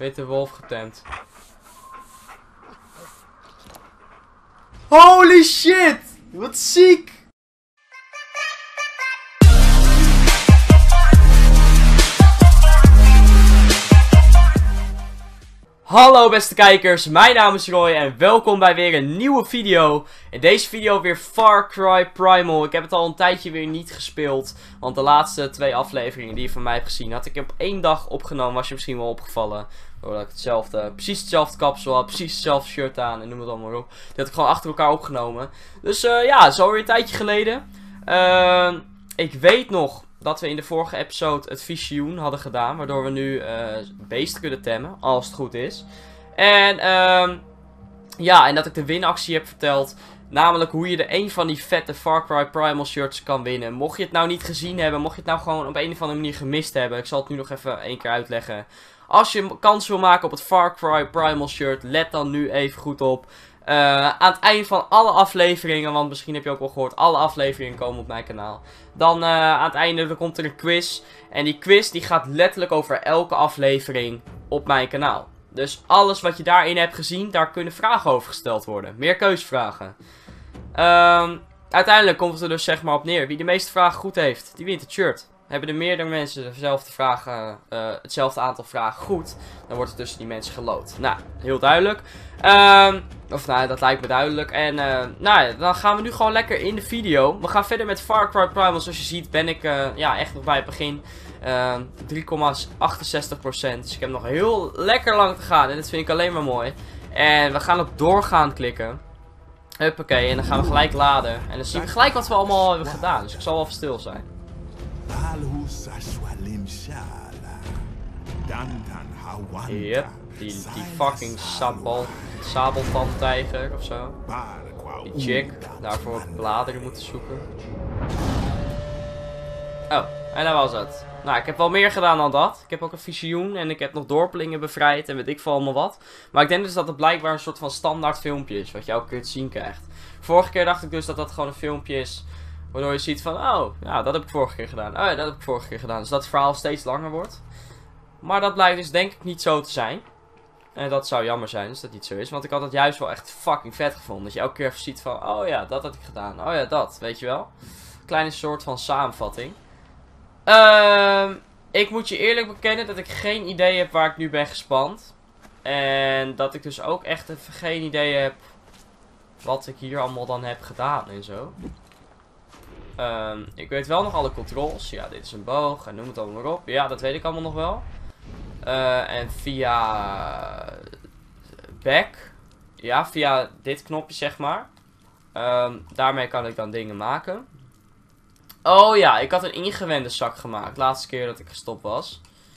Witte wolf getemd. Holy shit! Wat ziek! Hallo beste kijkers, mijn naam is Roy en welkom bij weer een nieuwe video. In deze video weer Far Cry Primal. Ik heb het al een tijdje weer niet gespeeld, want de laatste 2 afleveringen die je van mij hebt gezien had ik op 1 dag opgenomen, was je misschien wel opgevallen. Doordat ik precies hetzelfde kapsel had, precies hetzelfde shirt aan en noem het allemaal op. Die had ik gewoon achter elkaar opgenomen. Dus ja, het is alweer een tijdje geleden. Ik weet nog dat we in de vorige episode het visioen hadden gedaan. Waardoor we nu beesten kunnen temmen. Als het goed is. En ja, en dat ik de winactie heb verteld. Namelijk hoe je de een van die vette Far Cry Primal shirts kan winnen. Mocht je het nou niet gezien hebben. Mocht je het nou gewoon op een of andere manier gemist hebben. Ik zal het nu nog even 1 keer uitleggen. Als je kans wil maken op het Far Cry Primal shirt. Let dan nu even goed op. Aan het einde van alle afleveringen, want misschien heb je ook wel gehoord, alle afleveringen komen op mijn kanaal. Dan aan het einde komt er een quiz. En die quiz die gaat letterlijk over elke aflevering op mijn kanaal. Dus alles wat je daarin hebt gezien, daar kunnen vragen over gesteld worden. Meer keusvragen. Uiteindelijk komt het er dus zeg maar op neer. Wie de meeste vragen goed heeft, die wint het shirt. Hebben er meerdere mensen dezelfde vragen, hetzelfde aantal vragen goed, dan wordt het tussen die mensen geloot. Nou, heel duidelijk. Of nou, dat lijkt me duidelijk. En nou ja, dan gaan we nu gewoon lekker in de video. We gaan verder met Far Cry Primal. Zoals je ziet ben ik ja, echt nog bij het begin. 3,68%. Dus ik heb nog heel lekker lang te gaan. En dat vind ik alleen maar mooi. En we gaan op doorgaan klikken. Huppakee, en dan gaan we gelijk laden. En dan zien we gelijk wat we allemaal hebben gedaan. Dus ik zal wel even stil zijn. Yep, die fucking sabeltandtijger ofzo. Die chick, daarvoor bladeren moeten zoeken. Oh, en dat was het. Nou, ik heb wel meer gedaan dan dat. Ik heb ook een visioen en ik heb nog dorpelingen bevrijd en weet ik veel allemaal wat. Maar ik denk dus dat het blijkbaar een soort van standaard filmpje is, wat je elke keer te zien krijgt. Vorige keer dacht ik dus dat dat gewoon een filmpje is, waardoor je ziet van, oh, ja, dat heb ik vorige keer gedaan. Oh ja, dat heb ik vorige keer gedaan. Dus dat het verhaal steeds langer wordt. Maar dat blijkt dus denk ik niet zo te zijn. En dat zou jammer zijn als dat niet zo is. Want ik had het juist wel echt fucking vet gevonden. Dat je elke keer even ziet van, oh ja, dat had ik gedaan. Oh ja, dat, weet je wel. Kleine soort van samenvatting. Ik moet je eerlijk bekennen dat ik geen idee heb waar ik nu ben gespand. En dat ik dus ook echt even geen idee heb wat ik hier allemaal dan heb gedaan en zo. Ik weet wel nog alle controls. Ja, dit is een boog en noem het allemaal maar op. Ja, dat weet ik allemaal nog wel. En via back. Ja, via dit knopje zeg maar. Daarmee kan ik dan dingen maken. Oh ja, ik had een ingewende zak gemaakt. Laatste keer dat ik gestopt was.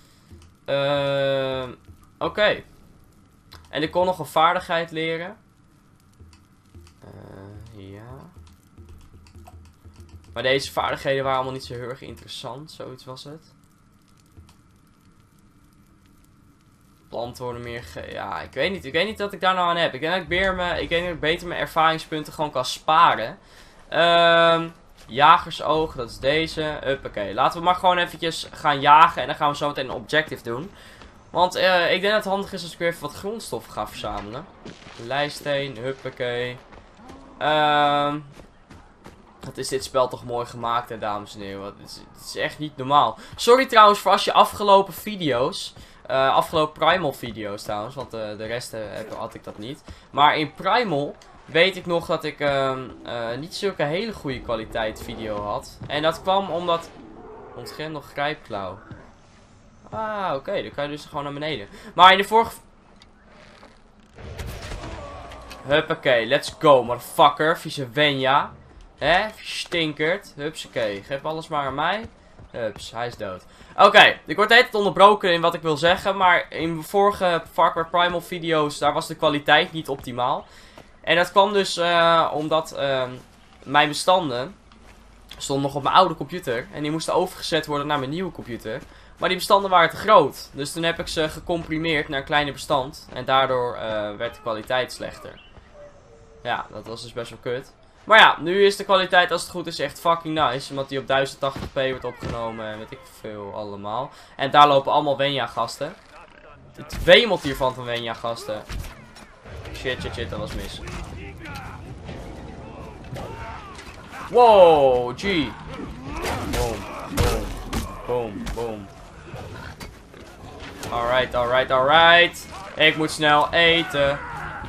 Oké. En ik kon nog een vaardigheid leren. Ja. Maar deze vaardigheden waren allemaal niet zo heel erg interessant. Zoiets was het. Planten worden meer ja, ik weet niet. Ik weet niet wat ik daar nou aan heb. Ik denk dat ik beter mijn ervaringspunten gewoon kan sparen. Jagersoog, dat is deze. Huppakee. Laten we maar gewoon eventjes gaan jagen. En dan gaan we zo meteen een objective doen. Want ik denk dat het handig is als ik weer even wat grondstoffen ga verzamelen. Lijststeen, huppakee. Wat is dit spel toch mooi gemaakt, hè, dames en heren. Het is echt niet normaal. Sorry trouwens voor als je afgelopen video's... afgelopen Primal video's trouwens, want de rest had ik dat niet. Maar in Primal weet ik nog dat ik niet zulke hele goede kwaliteit video had. En dat kwam omdat... Ontgrend nog grijpklauw. Ah, oké, dan kan je dus gewoon naar beneden. Maar in de vorige... Huppakee, let's go, motherfucker. Vieze Wenja. Hè, stinkert. Hupsakee, geef alles maar aan mij. Hups, hij is dood. Oké, ik word de hele tijd onderbroken in wat ik wil zeggen. Maar in de vorige Far Cry Primal video's, daar was de kwaliteit niet optimaal. En dat kwam dus omdat mijn bestanden stonden nog op mijn oude computer. En die moesten overgezet worden naar mijn nieuwe computer. Maar die bestanden waren te groot. Dus toen heb ik ze gecomprimeerd naar een kleiner bestand. En daardoor werd de kwaliteit slechter. Ja, dat was dus best wel kut. Maar ja, nu is de kwaliteit als het goed is echt fucking nice. Omdat die op 1080p wordt opgenomen en weet ik veel allemaal. En daar lopen allemaal Wenja gasten. Het wemelt hiervan van Wenja, gasten. Shit, dat was mis. Wow, G. Boom, boom, boom. Alright. Ik moet snel eten.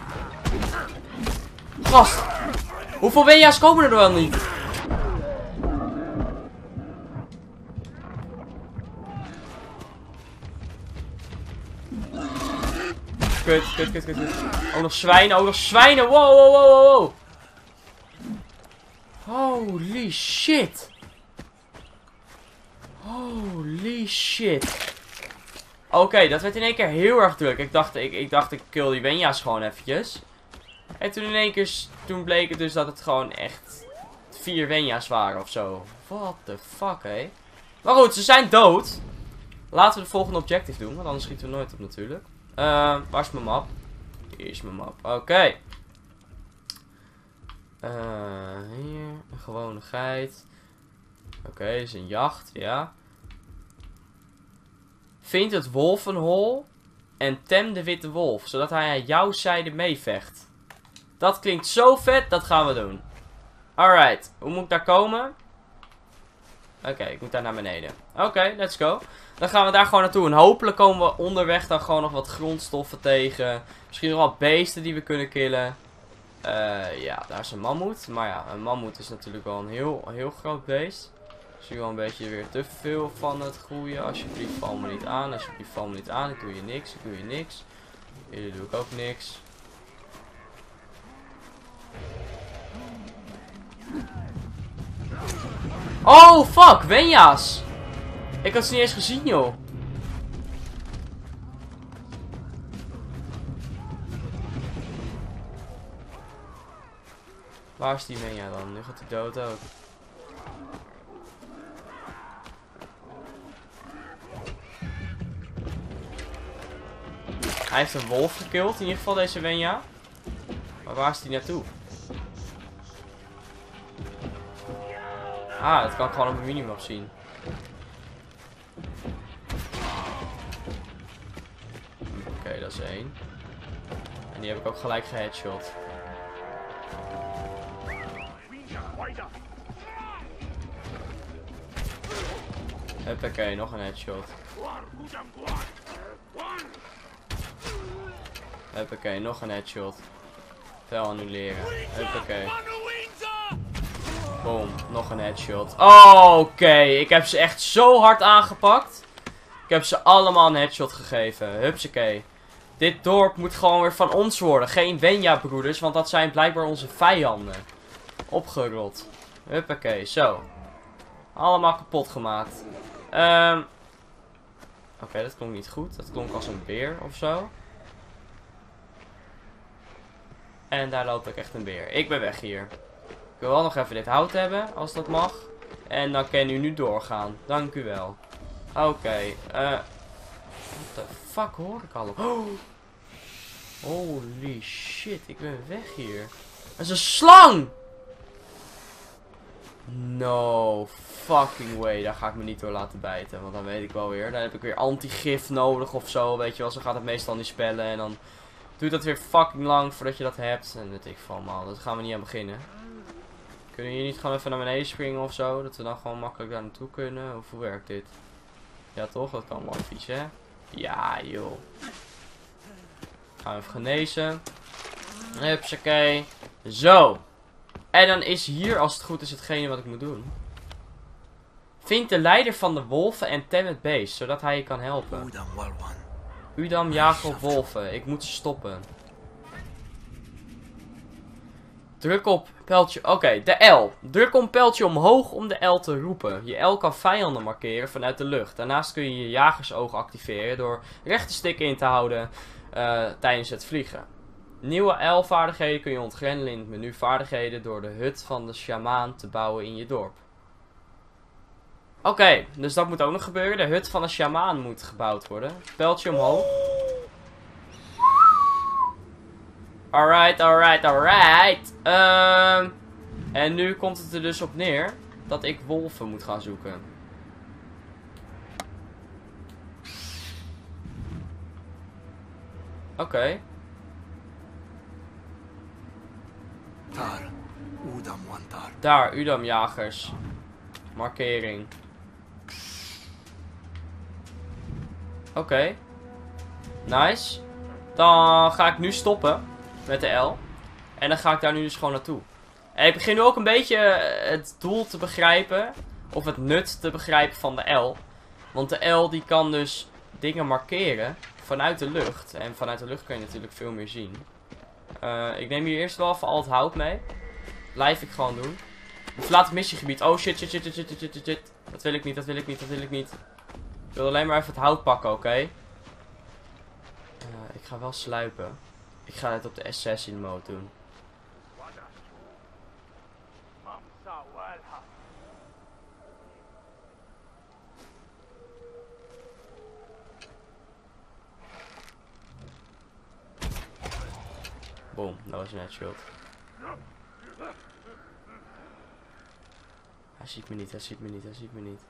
Gast! Hoeveel Wenja's komen er wel niet? Kut. Ook nog zwijnen, Wow. Holy shit. Oké, dat werd in één keer heel erg druk. Ik dacht ik kill die Wenja's gewoon eventjes. En toen in één keer, toen bleek het dus dat het gewoon echt 4 Wenja's waren of zo. What the fuck, hé. Maar goed, ze zijn dood. Laten we de volgende objective doen, want anders schieten we nooit op natuurlijk. Waar is mijn map? Hier is mijn map. Oké. Hier, een gewone geit. Oké, is een jacht, ja. Vind het wolvenhol en tem de witte wolf, zodat hij aan jouw zijde meevecht. Dat klinkt zo vet, dat gaan we doen. Alright, hoe moet ik daar komen? Oké, ik moet daar naar beneden. Oké, let's go. Dan gaan we daar gewoon naartoe. En hopelijk komen we onderweg dan gewoon nog wat grondstoffen tegen. Misschien nog wat beesten die we kunnen killen. Ja, daar is een mammoet. Maar ja, een mammoet is natuurlijk wel een heel groot beest. Dus hier wel een beetje weer te veel van het groeien. Alsjeblieft, val me niet aan. Alsjeblieft, val me niet aan. Ik doe je niks. Hier doe ik ook niks. Oh, fuck. Wenja's. Ik had ze niet eens gezien, joh. Waar is die Wenja dan? Nu gaat hij dood ook. Hij heeft een wolf gekild, in ieder geval deze Wenja. Maar waar is die naartoe? Ah, dat kan ik gewoon op een minimap zien. Oké, dat is 1. En die heb ik ook gelijk geheadshot. Huppakee, nog een headshot. Huppakee, nog een headshot. Vel annuleren. Huppakee. Boom, nog een headshot. Oké, ik heb ze echt zo hard aangepakt. Ik heb ze allemaal een headshot gegeven. Hupsakee. Dit dorp moet gewoon weer van ons worden. Geen Wenja-broeders, want dat zijn blijkbaar onze vijanden. Opgerot. Huppakee, zo. Allemaal kapot gemaakt. Oké, dat klonk niet goed. Dat klonk als een beer of zo. En daar loopt ook echt een beer. Ik ben weg hier. Ik wil wel nog even dit hout hebben, als dat mag. En dan kan u nu doorgaan. Dank u wel. Oké, what the fuck hoor ik al? Oh. Holy shit, ik ben weg hier. Dat is een slang! No fucking way, daar ga ik me niet door laten bijten. Want dan weet ik wel weer, dan heb ik weer antigif nodig of zo. Weet je wel, zo gaat het meestal niet spellen. En dan duurt dat weer fucking lang voordat je dat hebt. En dat ik van man, daar gaan we niet aan beginnen. Kunnen we hier niet gewoon even naar beneden springen of zo? Dat we dan gewoon makkelijk daar naartoe kunnen? Of hoe werkt dit? Ja toch, dat kan wel vies hè? Ja joh. Gaan we even genezen. Hupsakee. Zo. En dan is hier als het goed is hetgene wat ik moet doen. Vind de leider van de wolven en tem het beest, zodat hij je kan helpen. Udam jaagt op wolven. Ik moet ze stoppen. Druk op pijltje. Oké, de L. Druk op pijltje omhoog om de L te roepen. Je L kan vijanden markeren vanuit de lucht. Daarnaast kun je je jagersoog activeren door rechte stick in te houden tijdens het vliegen. Nieuwe L-vaardigheden kun je ontgrendelen in het menu vaardigheden door de hut van de sjamaan te bouwen in je dorp. Oké, dus dat moet ook nog gebeuren. De hut van de sjamaan moet gebouwd worden. Pijltje omhoog. Alright. En nu komt het er dus op neer dat ik wolven moet gaan zoeken. Oké. Daar, Udamjagers. Markering. Oké. Nice. Dan ga ik nu stoppen met de L. En dan ga ik daar nu dus gewoon naartoe. En ik begin nu ook een beetje het doel te begrijpen. Of het nut te begrijpen van de L. Want de L die kan dus dingen markeren vanuit de lucht. En vanuit de lucht kun je natuurlijk veel meer zien. Ik neem hier eerst wel even al het hout mee. Blijf ik gewoon doen. Verlaat het missiegebied. Oh shit, shit, shit, shit, shit, shit, shit. Dat wil ik niet, dat wil ik niet, dat wil ik niet. Ik wil alleen maar even het hout pakken, oké? Ik ga wel sluipen. Ik ga het op de assassin mode doen. Boom, dat was een headshot. Hij ziet me niet, hij ziet me niet, hij ziet me niet.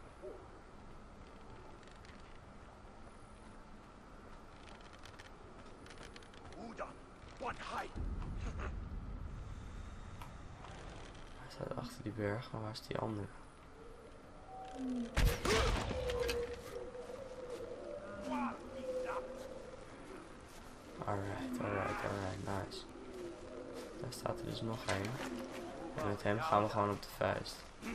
Hij staat achter die berg, maar waar is die andere? Alright, alright, alright, nice. Daar staat er dus nog één. En met hem gaan we gewoon op de vuist.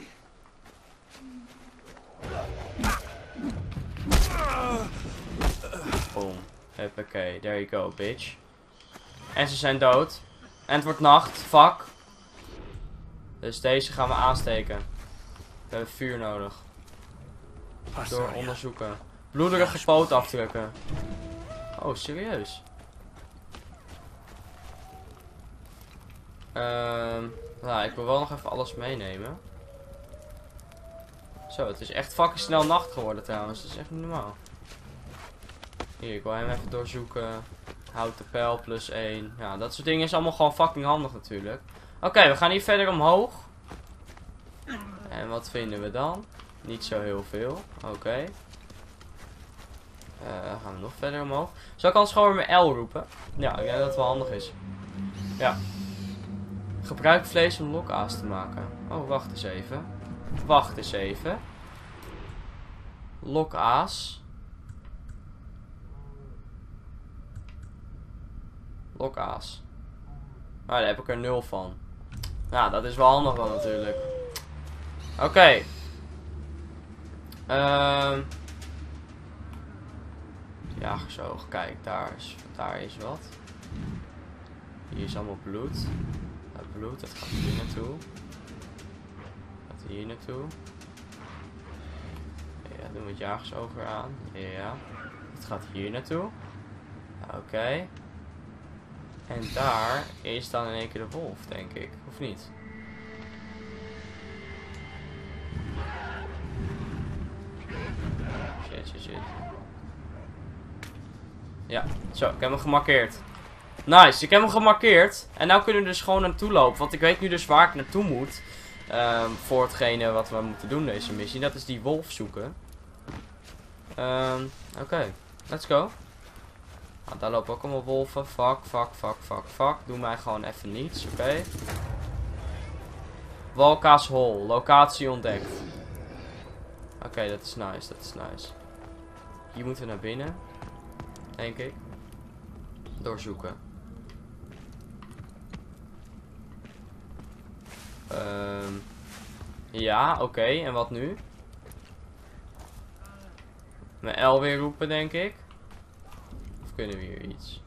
Boom. Hoppakee, there you go, bitch. En ze zijn dood. En het wordt nacht, fuck. Dus deze gaan we aansteken. We hebben vuur nodig. Door onderzoeken. Bloederige pootafdrukken. Oh, serieus? Nou, ik wil wel nog even alles meenemen. Zo, het is echt fucking snel nacht geworden trouwens. Dat is echt niet normaal. Hier, ik wil hem even doorzoeken. Houten pijl plus 1. Ja, dat soort dingen is allemaal gewoon fucking handig natuurlijk. Oké, we gaan hier verder omhoog. En wat vinden we dan? Niet zo heel veel. Oké. Gaan we nog verder omhoog. Zal ik anders gewoon weer mijn L roepen? Ja, ik denk dat het wel handig is. Ja. Gebruik vlees om lokaas te maken. Oh, wacht eens even. Wacht eens even. Lokaas. Lokaas. Maar daar heb ik er 0 van. Nou, dat is wel handig dan natuurlijk. Oké. Jagersoog. Kijk, daar is wat. Hier is allemaal bloed. Dat bloed, dat gaat hier naartoe. Dat gaat hier naartoe. Ja, doen we het jagersoog weer aan. Ja. Het gaat hier naartoe. Oké. En daar is dan in één keer de wolf, denk ik. Of niet? Shit, shit, shit. Ja, zo, ik heb hem gemarkeerd. Nice, ik heb hem gemarkeerd. En nu kunnen we dus gewoon naartoe lopen. Want ik weet nu dus waar ik naartoe moet. Voor hetgene wat we moeten doen deze missie. Dat is die wolf zoeken. Oké, let's go. Nou, daar lopen ook allemaal wolven. Fuck, fuck, fuck, fuck, fuck. Doe mij gewoon even niets, oké. Walka's Hol, locatie ontdekt. Oké, dat is nice, dat is nice. Hier moeten we naar binnen. Denk ik. Doorzoeken. Ja, oké. En wat nu? Mijn L weer roepen, denk ik. Of kunnen we hier iets?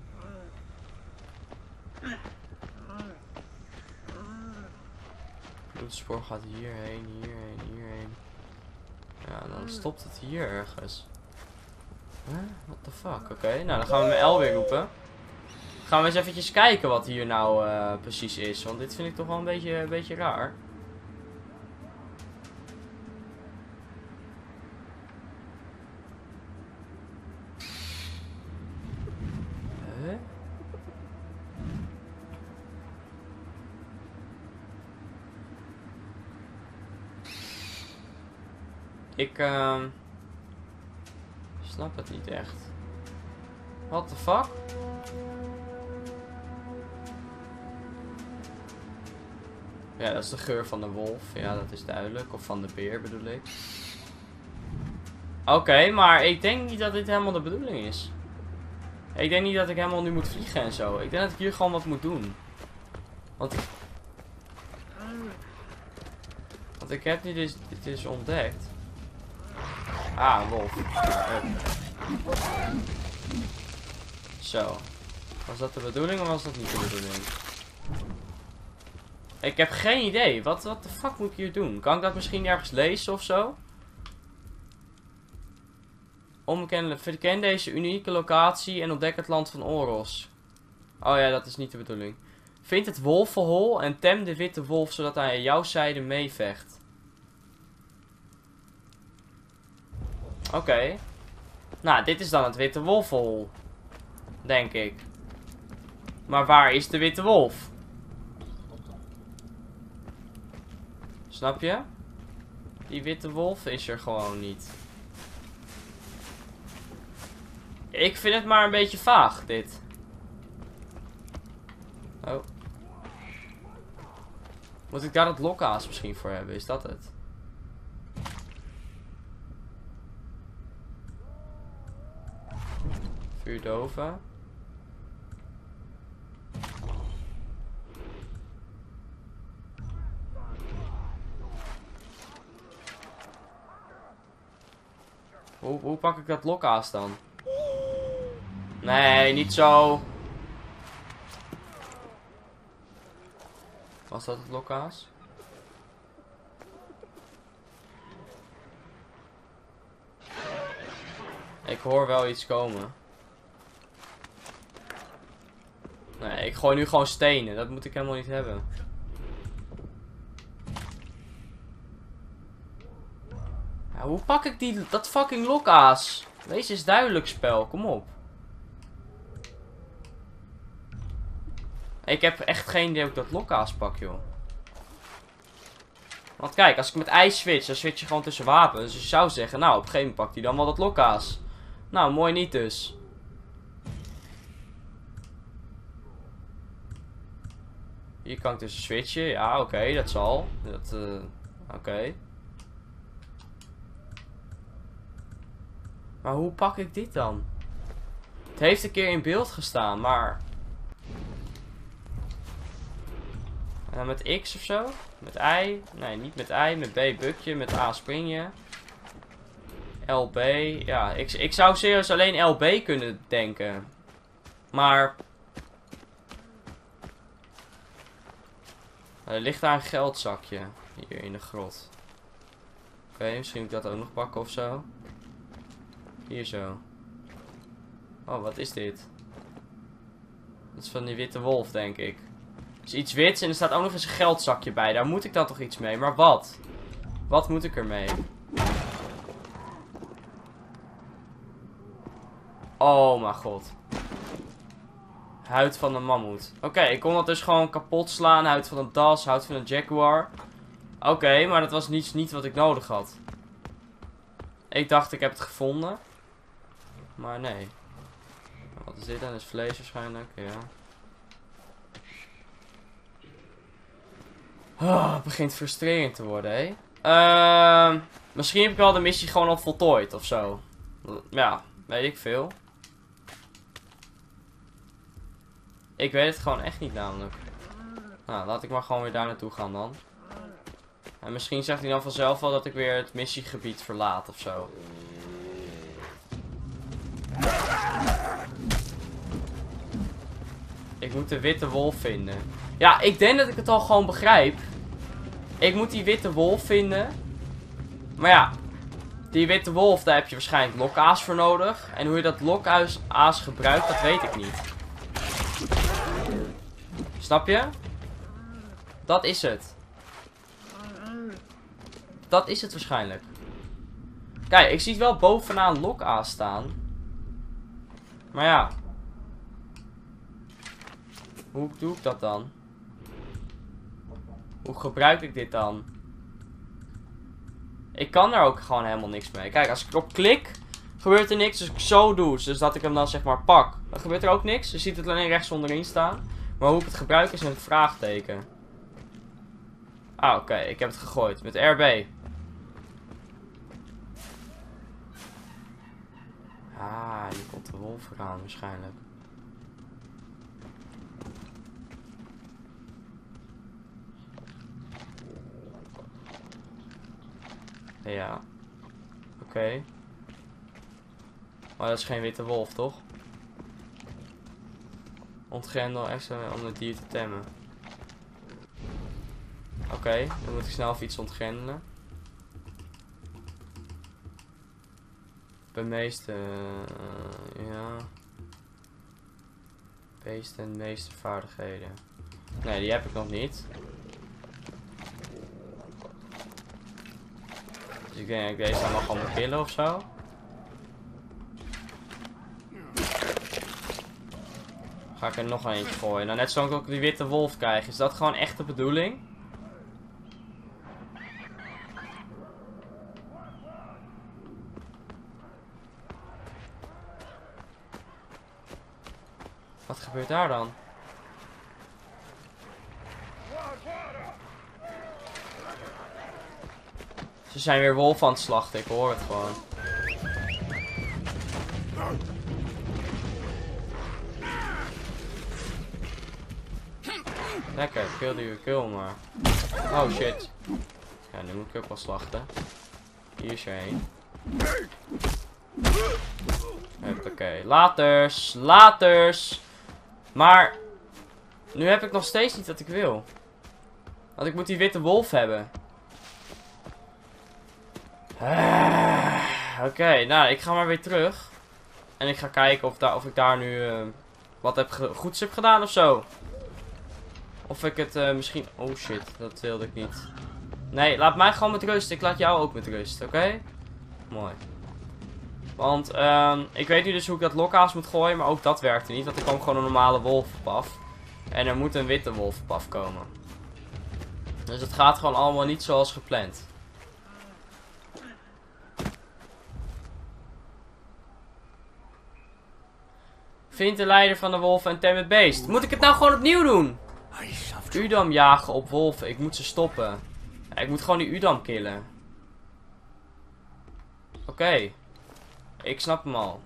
Bloedspoor gaat hierheen, hierheen, hierheen. Ja, dan stopt het hier ergens. Huh? What the fuck? Oké, nou dan gaan we mijn L weer roepen. Gaan we eens eventjes kijken wat hier nou precies is. Want dit vind ik toch wel een beetje raar. Huh? Ik snap het niet echt. What the fuck? Ja, dat is de geur van de wolf. Ja, dat is duidelijk. Of van de beer bedoel ik. Oké, maar ik denk niet dat dit helemaal de bedoeling is. Ik denk niet dat ik helemaal nu moet vliegen en zo. Ik denk dat ik hier gewoon wat moet doen. Want ik heb nu dit is ontdekt. Ah, een wolf. Zo. Was dat de bedoeling of was dat niet de bedoeling? Ik heb geen idee. Wat de fuck moet ik hier doen? Kan ik dat misschien ergens lezen of zo? Verken deze unieke locatie en ontdek het land van Oros. Oh ja, dat is niet de bedoeling. Vind het wolvenhol en tem de witte wolf zodat hij aan jouw zijde meevecht. Oké. Nou, dit is dan het witte wolvenhol. Denk ik. Maar waar is de witte wolf? Snap je? Die witte wolf is er gewoon niet. Ik vind het maar een beetje vaag, dit. Oh. Moet ik daar het lokhaas misschien voor hebben? Is dat het? Vuurdoven. Hoe pak ik dat lokhaas dan? Nee, niet zo. Was dat het lokhaas? Ik hoor wel iets komen. Nee, ik gooi nu gewoon stenen. Dat moet ik helemaal niet hebben. Ja, hoe pak ik dat fucking lokhaas? Wees eens duidelijk, spel. Kom op. Ik heb echt geen idee hoe ik dat lokhaas pak, joh. Want kijk, als ik met ijs switch, dan switch je gewoon tussen wapens. Dus je zou zeggen, nou, op een gegeven moment pakt hij dan wel dat lokhaas. Nou, mooi niet dus. Hier kan ik tussen switchen. Ja, oké, dat zal. Oké. Maar hoe pak ik dit dan? Het heeft een keer in beeld gestaan, maar... En dan met X of zo? Met I? Nee, niet met I. Met B buk je. Met A spring je. LB. Ja, ik zou serieus alleen LB kunnen denken. Maar... Er ligt daar een geldzakje. Hier in de grot. Oké, misschien moet ik dat ook nog pakken of zo. Hier zo. Oh, wat is dit? Dat is van die witte wolf, denk ik. Het is iets wits en er staat ook nog eens een geldzakje bij. Daar moet ik dan toch iets mee. Maar wat? Wat moet ik ermee? Oh mijn god. Huid van een mammoet. Oké, ik kon dat dus gewoon kapot slaan. Huid van een das, huid van een jaguar. Oké, maar dat was niet wat ik nodig had. Ik dacht ik heb het gevonden. Maar nee. Wat is dit dan? Dat is vlees waarschijnlijk, ja. Oh, het begint frustrerend te worden, hé. Misschien heb ik wel de missie gewoon al voltooid of zo. Ja, weet ik veel. Ik weet het gewoon echt niet namelijk. Nou, laat ik maar gewoon weer daar naartoe gaan dan. En misschien zegt hij dan vanzelf wel dat ik weer het missiegebied verlaat of zo. Ik moet de witte wolf vinden. Ja, ik denk dat ik het al gewoon begrijp. Ik moet die witte wolf vinden. Maar ja, die witte wolf, daar heb je waarschijnlijk lokaas voor nodig. En hoe je dat lokaas gebruikt, dat weet ik niet. Snap je? Dat is het. Dat is het waarschijnlijk. Kijk, ik zie wel bovenaan lokaas staan. Maar ja. Hoe doe ik dat dan? Hoe gebruik ik dit dan? Ik kan er ook gewoon helemaal niks mee. Kijk, als ik erop klik, gebeurt er niks. Dus ik zo doe, dus dat ik hem dan zeg maar pak. Dan gebeurt er ook niks. Je ziet het alleen rechts onderin staan. Maar hoe ik het gebruik is met een vraagteken. Ah, oké. Ik heb het gegooid. Met RB. Ah, hier komt de wolf eraan waarschijnlijk. Ja. Oké. Maar dat is geen witte wolf, toch? Ontgrendel extra om het dier te temmen. Oké, dan moet ik snel even iets ontgrendelen. Bemeester, ja. Beesten en meestervaardigheden. Nee, die heb ik nog niet. Dus ik denk dat ik deze dan nog gewoon moet killen of zo. Ga ik er nog eentje gooien. Nou, net zoals ik ook die witte wolf krijg. Is dat gewoon echt de bedoeling? Wat gebeurt daar dan? Ze zijn weer wolf aan het slachten, ik hoor het gewoon. Lekker, kill maar. Oh shit. Ja, nu moet ik ook wel slachten. Hier is er heen. Oké, laters. Maar nu heb ik nog steeds niet wat ik wil. Want ik moet die witte wolf hebben. Oké, nou ik ga maar weer terug. En ik ga kijken of ik daar nu wat goeds heb gedaan of zo. Of ik het misschien... Oh shit, dat wilde ik niet. Nee, laat mij gewoon met rust. Ik laat jou ook met rust, oké? Mooi. Want ik weet nu dus hoe ik dat lokhaas moet gooien, maar ook dat werkte niet. Want er kwam gewoon een normale wolf op af. En er moet een witte wolf op afkomen. Dus het gaat gewoon allemaal niet zoals gepland. Vind de leider van de wolven en tem het beest. Moet ik het nou gewoon opnieuw doen? Udam jagen op wolven. Ik moet ze stoppen. Ja, ik moet gewoon die Udam killen. Oké. Ik snap hem al.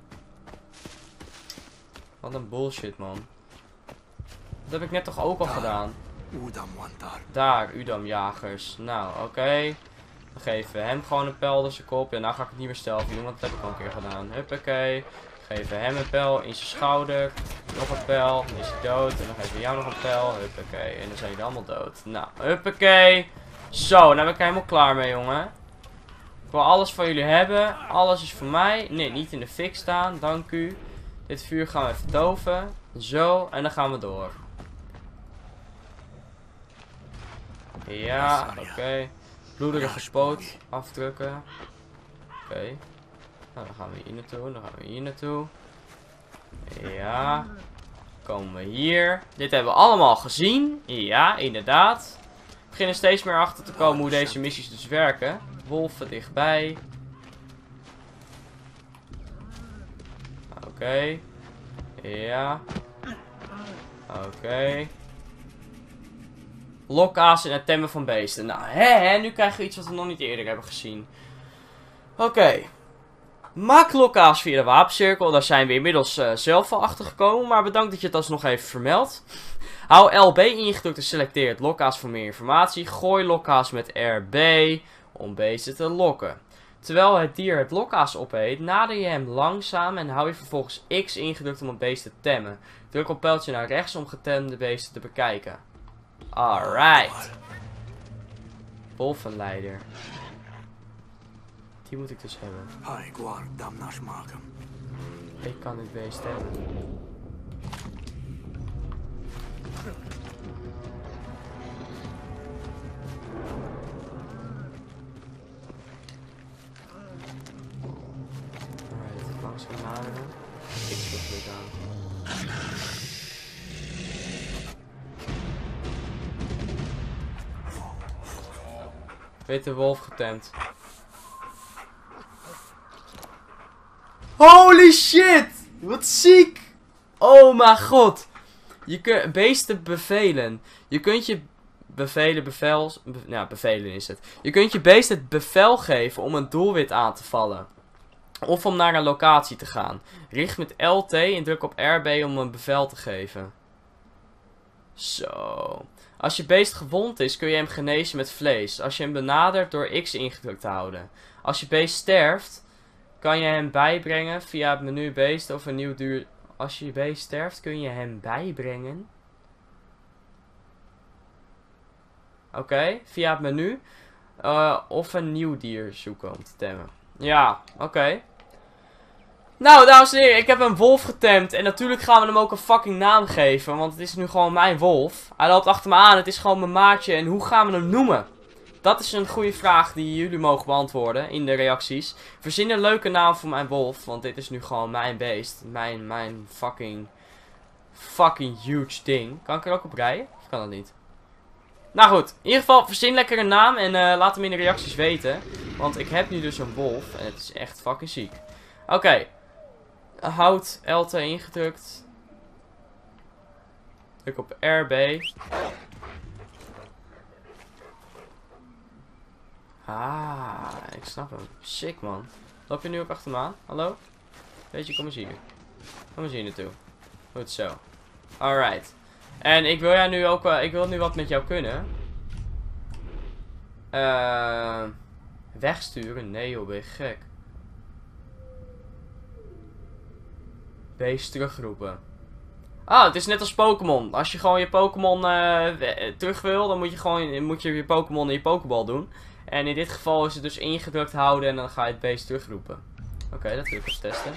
Wat een bullshit, man. Dat heb ik net toch ook al gedaan. Daar, Udam jagers. Nou, oké. Dan geven we hem gewoon een pijl door zijn kop. Ja, nou ga ik het niet meer zelf doen, want dat heb ik al een keer gedaan. Huppakee. Geven hem een pijl in zijn schouder. Nog een pijl. Dan is hij dood. En dan geven we jou nog een pijl. Huppakee. En dan zijn jullie allemaal dood. Nou, huppakee. Zo, nou ben ik er helemaal klaar mee, jongen. Ik wil alles van jullie hebben. Alles is voor mij. Nee, niet in de fik staan. Dank u. Dit vuur gaan we even doven. Zo, en dan gaan we door. Ja, oké. Bloederige spoot afdrukken. Oké. Nou, dan gaan we hier naartoe. Dan gaan we hier naartoe. Ja. Komen we hier. Dit hebben we allemaal gezien. Ja, inderdaad. We beginnen steeds meer achter te komen hoe deze missies dus werken. Wolven dichtbij. Oké. Ja. Oké. Lokhaas en het temmen van beesten. Nou, nu krijgen we iets wat we nog niet eerder hebben gezien. Oké. Maak lokhaas via de wapencirkel. Daar zijn we inmiddels zelf al achter gekomen. Maar bedankt dat je het alsnog even vermeldt. Hou LB ingedrukt en selecteer het lokhaas voor meer informatie. Gooi lokhaas met RB om beesten te lokken. Terwijl het dier het lokhaas opeet, nader je hem langzaam en hou je vervolgens X ingedrukt om het beest te temmen. Druk op pijltje naar rechts om getemde beesten te bekijken. Alright. Wolvenleider. Die moet ik dus hebben. Ik kan dit beest hebben. Alright, langzaam naderen. Ik schud dit aan. Witte wolf getemd. Holy shit! Wat ziek! Oh mijn god! Je kunt beesten bevelen. Je kunt je bevelen is het. Je kunt je beest het bevel geven om een doelwit aan te vallen. Of om naar een locatie te gaan. Richt met LT en druk op RB om een bevel te geven. Zo. Als je beest gewond is, kun je hem genezen met vlees. Als je hem benadert door X ingedrukt te houden. Als je beest sterft, kan je hem bijbrengen via het menu beest of een nieuw duur. Als je beest sterft, kun je hem bijbrengen. Oké, via het menu. Of een nieuw dier zoeken om te temmen. Ja, oké. Nou, dames en heren, ik heb een wolf getemd. En natuurlijk gaan we hem ook een fucking naam geven. Want het is nu gewoon mijn wolf. Hij loopt achter me aan, het is gewoon mijn maatje. En hoe gaan we hem noemen? Dat is een goede vraag die jullie mogen beantwoorden in de reacties. Verzin een leuke naam voor mijn wolf. Want dit is nu gewoon mijn beest. Mijn fucking huge ding. Kan ik er ook op rijden? Of kan dat niet? Nou goed, in ieder geval verzin lekker een naam en laat hem in de reacties weten. Want ik heb nu dus een wolf en het is echt fucking ziek. Oké. Houd LT ingedrukt. Druk op RB. Ah, ik snap hem. Sick man. Loop je nu ook achter me aan? Hallo? Weet je, kom eens hier. Kom eens hier naartoe. Goed zo. Alright. En ik wil jou nu ook, ik wil nu wat met jou kunnen. Wegsturen? Nee joh, ben je gek. Beest terugroepen. Ah, het is net als Pokémon. Als je gewoon je Pokémon terug wil, dan moet je je Pokémon in je Pokéball doen. En in dit geval is het dus ingedrukt houden en dan ga je het beest terugroepen. Oké, dat wil ik eens testen.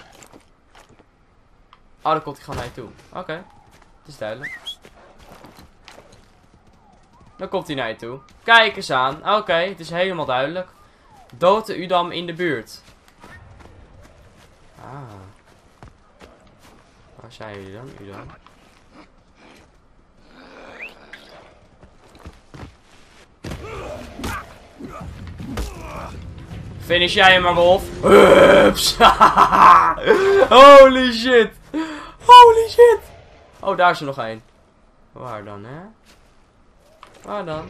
Oh, dan komt hij gewoon naar je toe. Oké, het is duidelijk. Dan komt hij naar je toe. Kijk eens aan. Oké, het is helemaal duidelijk. Dood de Udam in de buurt. Ah. Waar zijn jullie dan, Udam? Finish jij hem maar, wolf. Hups. Holy shit. Holy shit. Oh, daar is er nog één. Waar dan, hè? Waar dan?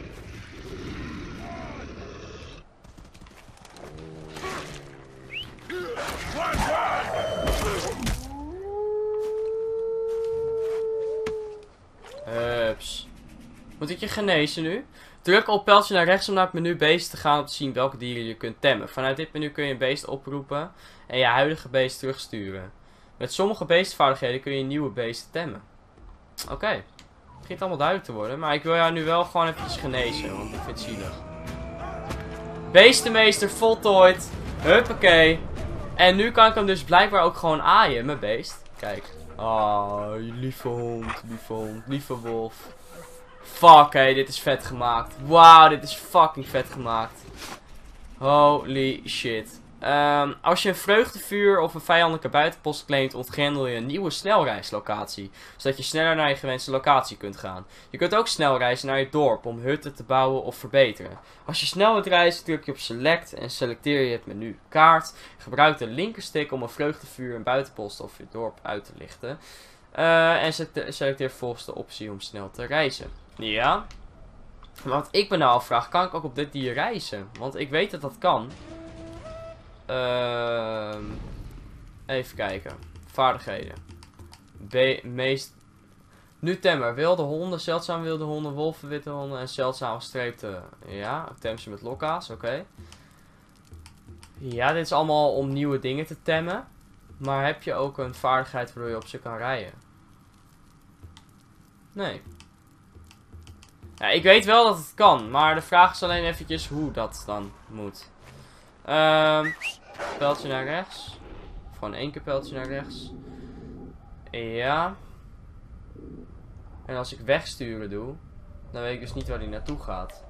Hups. Moet ik je genezen nu? Druk op pijltje naar rechts om naar het menu beest te gaan om te zien welke dieren je kunt temmen. Vanuit dit menu kun je een beest oproepen en je huidige beest terugsturen. Met sommige beestvaardigheden kun je nieuwe beesten temmen. Oké. Het begint allemaal duidelijk te worden, maar ik wil jou nu wel gewoon eventjes genezen, want ik vind het zielig. Beestenmeester voltooid. Huppakee. En nu kan ik hem dus blijkbaar ook gewoon aaien, mijn beest. Kijk. Oh, lieve hond, lieve wolf. Fuck, hé, dit is vet gemaakt. Wauw, dit is fucking vet gemaakt. Holy shit. Als je een vreugdevuur of een vijandelijke buitenpost claimt, ontgrendel je een nieuwe snelreislocatie. Zodat je sneller naar je gewenste locatie kunt gaan. Je kunt ook snel reizen naar je dorp om hutten te bouwen of verbeteren. Als je snel wilt reizen, druk je op select en selecteer je het menu kaart. Gebruik de linkerstick om een vreugdevuur, een buitenpost of je dorp uit te lichten. En selecteer vervolgens de optie om snel te reizen. Ja. Maar wat ik me nou afvraag, kan ik ook op dit dier reizen? Want ik weet dat dat kan. Even kijken. Vaardigheden. Nu temmer. Wilde honden, zeldzame wilde honden, wolven, witte honden en zeldzame streepte. Ja, ik tem ze met lokka's, oké. Ja, dit is allemaal om nieuwe dingen te temmen. Maar heb je ook een vaardigheid waardoor je op ze kan rijden? Nee. Ja, ik weet wel dat het kan, maar de vraag is alleen eventjes hoe dat dan moet. Pijltje naar rechts. Gewoon 1 keer pijltje naar rechts. Ja. En als ik wegsturen doe, dan weet ik dus niet waar hij naartoe gaat.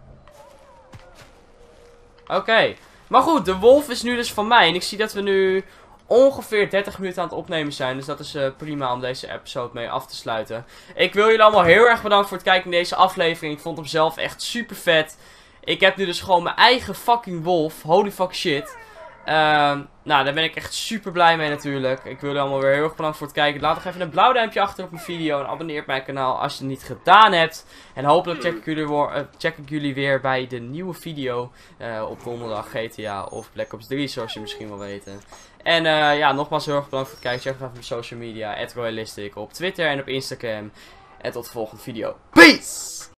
Oké. Maar goed, de wolf is nu dus van mij. En ik zie dat we nu ongeveer 30 minuten aan het opnemen zijn. Dus dat is prima om deze episode mee af te sluiten. Ik wil jullie allemaal heel erg bedanken voor het kijken naar deze aflevering. Ik vond hem zelf echt super vet. Ik heb nu dus gewoon mijn eigen fucking wolf. Holy fuck shit. Nou, daar ben ik echt super blij mee natuurlijk. Ik wil jullie allemaal weer heel erg bedankt voor het kijken. Laat nog even een blauw duimpje achter op mijn video. En abonneer op mijn kanaal als je het niet gedaan hebt. En hopelijk check ik jullie weer bij de nieuwe video. Op donderdag GTA of Black Ops 3, zoals je misschien wel weten. En ja, nogmaals heel erg bedankt voor het kijken. Check even mijn social media. @royalistic op Twitter en op Instagram. En tot de volgende video. Peace!